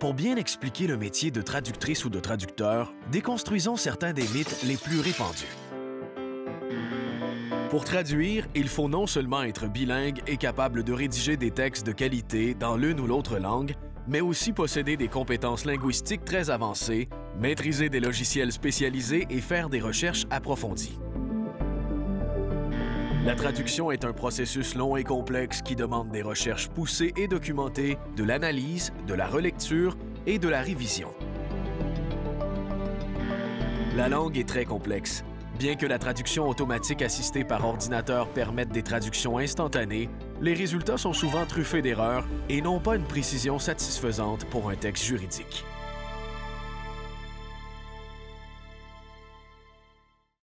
Pour bien expliquer le métier de traductrice ou de traducteur, déconstruisons certains des mythes les plus répandus. Pour traduire, il faut non seulement être bilingue et capable de rédiger des textes de qualité dans l'une ou l'autre langue, mais aussi posséder des compétences linguistiques très avancées, maîtriser des logiciels spécialisés et faire des recherches approfondies. La traduction est un processus long et complexe qui demande des recherches poussées et documentées, de l'analyse, de la relecture et de la révision. La langue est très complexe. Bien que la traduction automatique assistée par ordinateur permette des traductions instantanées, les résultats sont souvent truffés d'erreurs et n'ont pas une précision satisfaisante pour un texte juridique.